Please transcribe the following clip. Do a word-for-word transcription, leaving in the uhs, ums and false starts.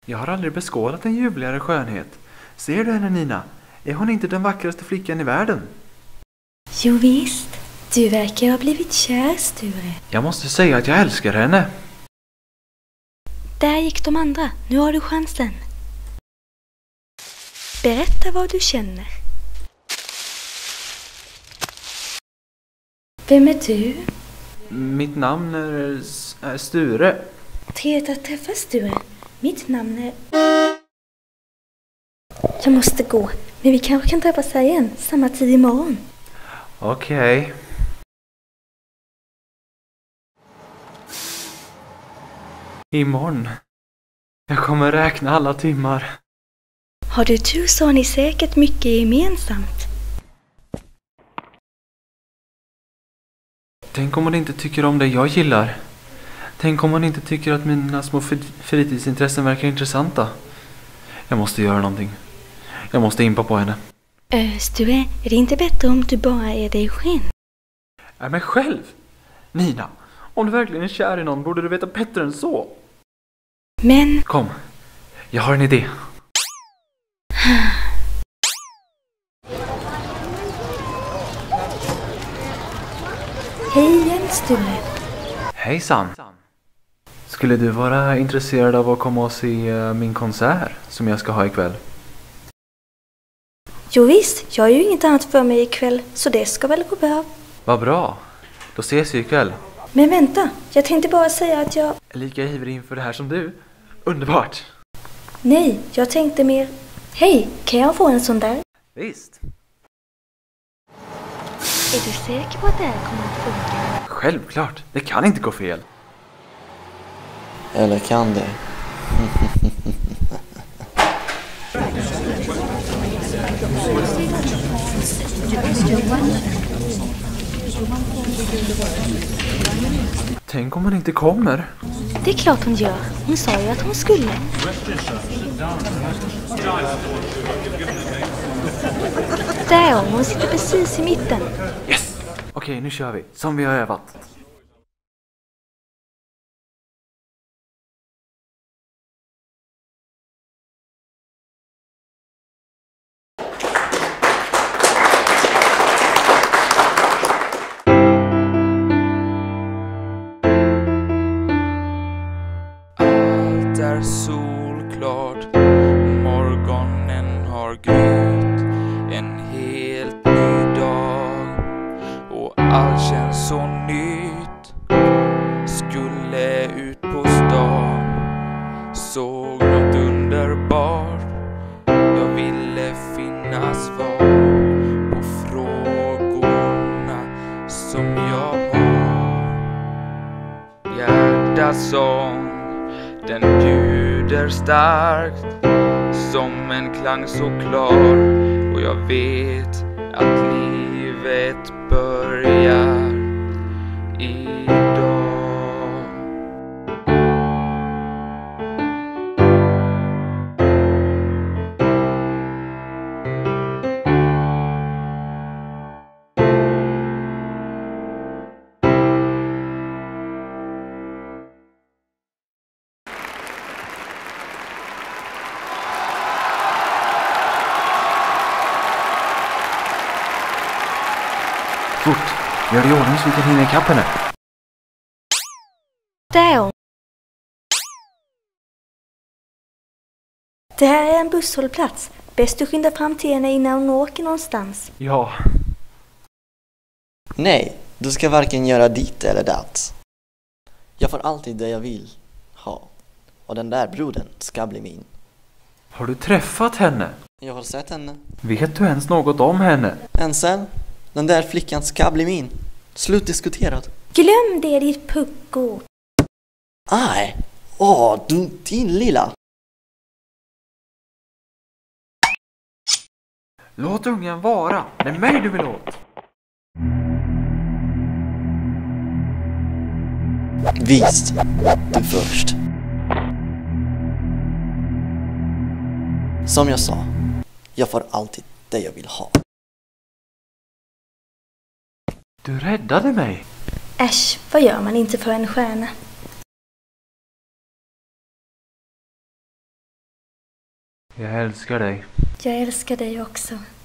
Jag har aldrig beskådat en ljuvligare skönhet. Ser du henne, Nina? Är hon inte den vackraste flickan i världen? Jo visst, du verkar ha blivit kär, Sture. Jag måste säga att jag älskar henne. Där gick de andra, nu har du chansen. Berätta vad du känner. Vem är du? Mitt namn är, är Sture. Trevligt att träffas, Sture. Mitt namn är... Jag måste gå, men vi kanske kan träffas här igen samma tid imorgon. Okej. Okay. Imorgon. Jag kommer räkna alla timmar. Har du tur så har ni säkert mycket gemensamt. Tänk om hon inte tycker om det jag gillar. Tänk om hon inte tycker att mina små fritidsintressen verkar intressanta. Jag måste göra någonting. Jag måste impa på henne. Äh, Sture, är det inte bättre om du bara är dig själv? Är mig själv? Nina, om du verkligen är kär i någon borde du veta bättre än så. Men... Kom, jag har en idé. Hej igen, Sture. Hejsan. Skulle du vara intresserad av att komma och se min konsert som jag ska ha ikväll? Jo visst, jag har ju inget annat för mig ikväll, så det ska väl gå bra. Vad bra, då ses vi ikväll. Men vänta, jag tänkte bara säga att jag... Är lika ivrig inför det här som du. Underbart. Nej, jag tänkte mer... Hej, kan jag få en sån där? Visst. Är du säker på att det här kommer att funka? Självklart, det kan inte gå fel. Eller kan det? Tänk om hon inte kommer. Det är klart hon gör. Hon sa ju att hon skulle. Där hon, hon sitter precis i mitten. Yes! Okej, nu kör vi. Som vi har övat. Allt är solklart, morgonen har grytt, en helt ny dag och allt känns så nytt. Skulle ut på stan, såg något underbart. Jag ville finna svar på frågorna som jag har. Hjärtats sång, den ljuder starkt som en klang så klar, och jag vet att livet börjar idag. Fort, gör det i ordning så vi kan hinna ikapp henne. Där är hon. Det här är en busshållplats. Bäst du skyndar fram till henne innan hon åker någonstans. Ja. Nej, du ska varken göra dit eller dat. Jag får alltid det jag vill ha. Och den där brodern ska bli min. Har du träffat henne? Jag har sett henne. Vet du ens något om henne? Ensam, den där flickan ska bli min. Slutdiskuterad. Glöm det, ditt pucko. Aj, åh, du, din lilla. Låt ungen vara. Det är mig du vill åt. Visst, du först. Som jag sa, jag får alltid det jag vill ha. Du räddade mig. Äsch, vad gör man inte för en stjärna? Jag älskar dig. Jag älskar dig också.